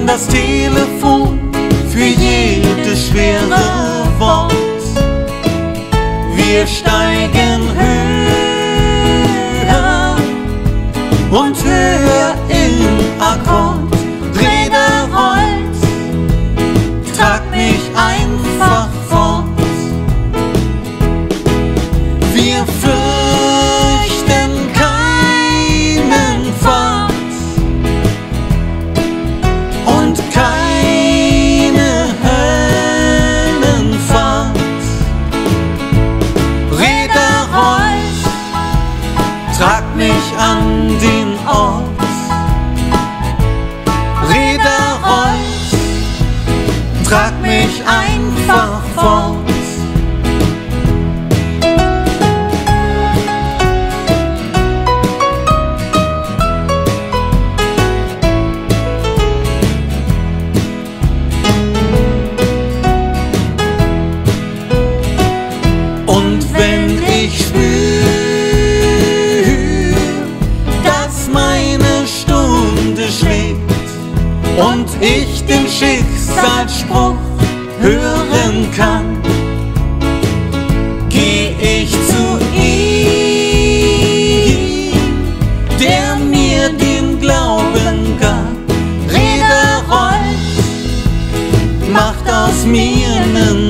das Telefon für jedes schwere Wort. Wir steigen höher und höher im Akkord. Räder rollt, trag mich einfach fort. Wir fürchten keinen Pfad und keine Höllenfahrt. Räder rollt, trag mich an den Ort. Räder rollt, trag mich einfach fort. Und wenn ich spür, dass meine Stunde schlägt und ich den Schicksalsspruch hören kann, geh ich zu ihm, der mir den Glauben gab. Räder rollt, macht aus mir nen